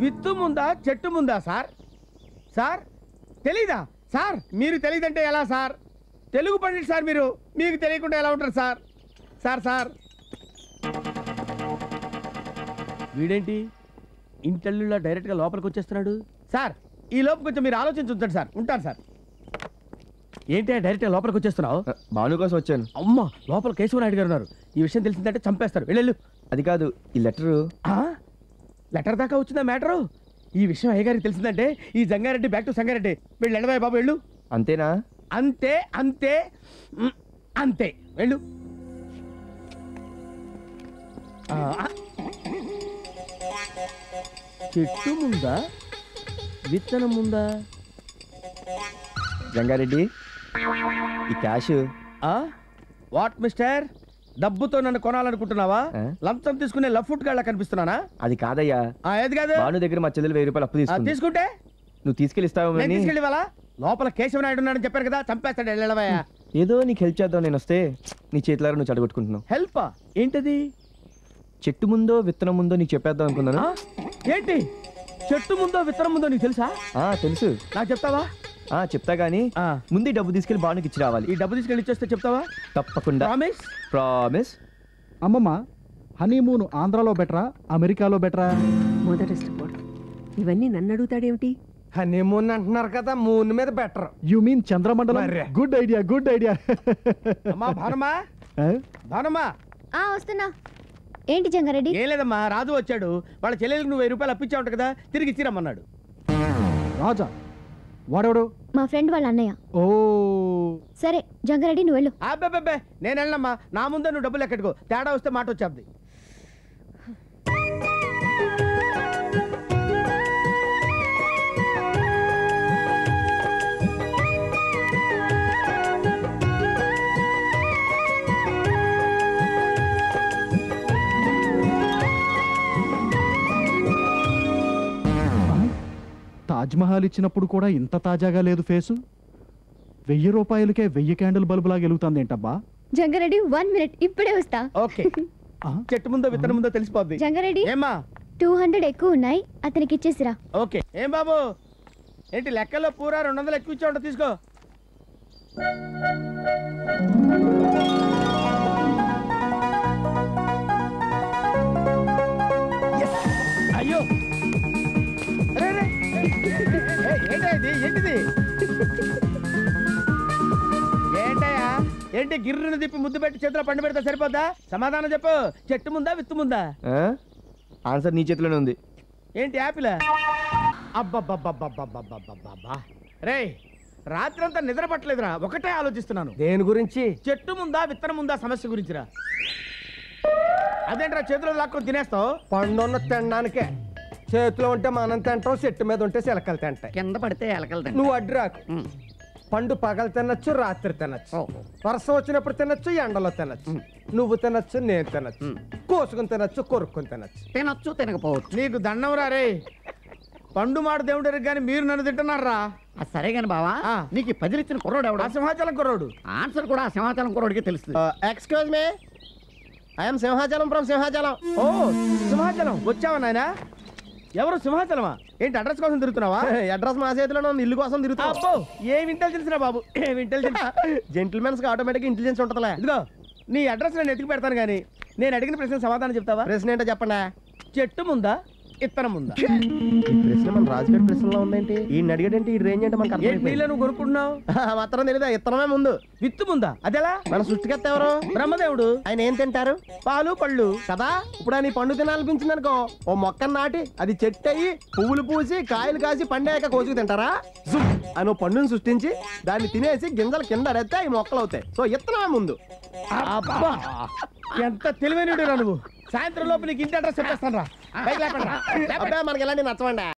విత్తు ముందా చెట్టు ముందా సార్? సార్ తెలీదా సార్? మీరు తెలీదంటే ఎలా సార్? తెలుగు పండిట్ సార్ మీరు, మీకు తెలియకుండా ఎలా ఉంటారు సార్? సార్ సార్ వీడేంటి ఇంటర్వ్యూలో డైరెక్ట్గా లోపలికి వచ్చేస్తున్నాడు? సార్ ఈ లోపు కొంచెం మీరు ఆలోచించుంచండి సార్. ఉంటాను సార్. ఏంటి డైరెక్ట్గా లోపలికి వచ్చేస్తున్నావు? భాను కోసం వచ్చాను. అమ్మ, లోపల కేశవనాయుడు గారు ఉన్నారు. ఈ విషయం తెలిసిందంటే చంపేస్తారు. వెళ్ళు. అది కాదు, ఈ లెటరు. లెటర్ దాకా వచ్చిందా మ్యాటరు? ఈ విషయం అయ్యగారికి తెలిసిందంటే ఈ జంగారెడ్డి బ్యాక్ టు సంగారెడ్డి. వీళ్ళు ఎడబాయ్ బాబు, వెళ్ళు. అంతేనా? అంతే అంతే అంతే, వెళ్ళు. చెట్టు ముందా విత్తనం ముందా? జంగారెడ్డి, ఈ క్యాష్. వాట్ మిస్టర్, డబ్బుతో నన్ను కొనాలనుకుంటున్నావా? లంచం తీసుకునే లఫ్ట్ గాళ్ళ కనిపిస్తున్నానా? అది కాదయ్యా. ఏది కాదు? భాను దగ్గర మా చెల్లెలు 1000 రూపాయలు అప్పు తీసుకుంటే నువ్వు తీసుకెళ్ళిస్తావు. తీసుకెళ్ళి వాళ్ళ లోపల కేశవనాయుడు ఉన్నాడని చెప్పారు కదా, చంపేస్తాడు. వెళ్ళవయ్యా. ఏదో నీకు హెల్ప్ చేద్దాం నేను వస్తే నీ చేతులారా నువ్వు చెడగొట్టుకుంటున్నావు. హెల్పా? ఏంటది? చెట్టు ముందో విత్తనం ముందో నీకు చెప్పేద్దాం అనుకున్నాను. ఏంటి చెట్టు ముందో విత్తనం ముందో నీకు తెలుసా? తెలుసు. నాకు చెప్తావా? చెప్తా గానీ ముందు డబ్బు తీసుకెళ్లి బానుకి ఇచ్చి రావాలి. ఈ డబ్బు తీసుకెళ్ళి ఇచ్చేస్తే చెప్తావా? తప్పకుండా. ప్రామిస్? ప్రామిస్. అమ్మమ్మ, హనీమూన్ ఆంధ్రాలో బెటరా అమెరికాలో బెటరా? మొదటి ఇవన్నీ నన్ను అడుగుతాడేమిటి? హనీమూన్ అంటున్నారు కదా, మూన్ మీద బెటర్. యు మీన్ చంద్రమండలం? Good idea, good idea. అమ్మా భానుమా, భానుమా. వస్తున్నా. ఏంటి జంగారెడ్డి? ఏం లేదమ్మా, రాజు వచ్చాడు. వాళ్ళ చెల్లెలకు నువ్వు 1000 రూపాయలు అప్పించా ఉంటా కదా, తిరిగి ఇచ్చిరమ్మన్నాడు. రాజా? వాడెవడు? మా ఫ్రెండ్ వాళ్ళ అన్నయ్య. ఓ సరే జంగారెడ్డి నువ్వు వెళ్ళు. అబ్బే, నేను వెళ్ళమ్మా. నా ముందే నువ్వు డబ్బులు ఎక్కడికో, తేడా వస్తే మాట వచ్చేద్ది. తాజ్మహల్ ఇచ్చినప్పుడు కూడా ఇంత తాజాగా లేదు ఫేసు. 1000 రూపాయలకే 1000 క్యాండిల్ బల్బు లాగా వెలుగుతుంది ఏంటబ్బా? జంగారెడ్డి 1 మినిట్, ఇప్పుడే వస్తా. ఓకే. చెట్టు ముందో విత్తనం ముందో తెలిసిపోద్ది. జంగారెడ్డి, ఏమా 200 ఎక్కువ ఉన్నాయి, అతనికి ఇచ్చేసిరా. ఓకే. ఏం బాబు, ఏంటి లెక్కల్లో పూరా 200 ఎక్కువ ఇచ్చా ఉంటా, తీసుకో. అయ్యో, ఏంటిది? ఏంటయ్యా, ఏంటి గిర్రుని తిప్పి ముద్దు పెట్టి చేతిలో పండు పెడితే సరిపోద్దా? సమాధానం చెప్పు. చెట్టు ముందా విత్తు ముందా? ఆన్సర్ నీ చేతిలోనే ఉంది. ఏంటి యాపిల్? అబ్బబ్బబ్బబ్బబ్బబ్బబ్బబ్బబ్బా. రే, రాత్రంతా నిద్ర పట్టలేదురా, ఒకటే ఆలోచిస్తున్నాను. దేని గురించి? చెట్టు ముందా విత్తనం ముందా సమస్య గురించిరా. అదేంట్రా చేతిలో లాక్కొని తినేస్తావు? పండున్న తినడానికే. చేతిలో ఉంటే మనం తింటాం, చెట్టు మీద ఉంటే చిలకలు తింటాయి. కింద పడితే ఎలకలు. నువ్వు అడ్డురాకు. పండు పగలు తినొచ్చు, రాత్రి తినొచ్చు, వర్షం వచ్చినప్పుడు తినొచ్చు, ఎండలో తినొచ్చు. నువ్వు తినొచ్చు, నేను తినొచ్చు, కోసుకుని తినొచ్చు, కొరుక్కుని తినొచ్చు, తినకపోవచ్చు. నీకు దండం రా రే. పండు మాట దేవుడు కానీ మీరు నన్ను తింటున్నారా? సరే గాని బావా, నీకు 10 ఇచ్చిన కుర్రోడు ఎవడు? సింహాచలం కుర్రోడు. ఆన్సర్ కూడా సింహాచలం కుర్రోడికి తెలుస్తుంది. Excuse me, I'm Simhachalam from Simhachalam. ఓ సింహాచలం, వచ్చావా నాయనా? ఎవరు సింహాచలమా? ఏంటి అడ్రస్ కోసం తిరుగుతున్నావా? అడ్రస్ మా చేతిలో ఇల్లు కోసం తిరుగుతా. అబ్బో, ఏం ఇంటెలిజెన్స్ రా బాబు, ఏం ఇంటెలిజెన్స్. జెంటిల్మెన్స్ కి ఆటోమేటిక్ ఇంటెలిజెన్స్ ఉంటుందిలే. ఇదిగో నీ అడ్రస్ నేను ఎతికి పెడతాను కానీ నేను అడిగిన ప్రశ్న సమాధానం చెప్తావా? ప్రశ్న ఏంటో చెప్పండి. చెట్టు ముందా ఇత్తనం ఉందా? ఈ ప్రశ్న మన రాజుగారి ప్రశ్నలో ఉందేంటి? ఈ అడిగేటంటే ఈ రేంజ్ అంటే మనకు నువ్వు కొనుక్కుంటున్నావు మాత్రం తెలియదు. ఇత్తనమే ముందు, విత్తు ముందా? అదెలా? మన సృష్టికర్త ఎవరు? బ్రహ్మదేవుడు. ఆయన ఏం తింటారు? పాలు పళ్ళు కదా. ఇప్పుడు ఆయన పండు తినాలనిపించింది అనుకో, ఓ మొక్కను నాటి అది చెట్టు అయ్యి పువ్వులు పూసి కాయలు కాసి పండాక కోసుకు తింటారా? అని ఓ పండుని సృష్టించి దాన్ని తినేసి గింజలు కింద అడితే ఈ మొక్కలు అవుతాయి. సో ఇత్తనమే ముందు. అబ్బా, ఎంత తెలివైనడు రా నువ్వు. సాయంత్రం లోపు నీకు ఇంటి అడ్రస్ చెప్పేస్తాను రా. మనకి ఎలాంటి నచ్చవండి.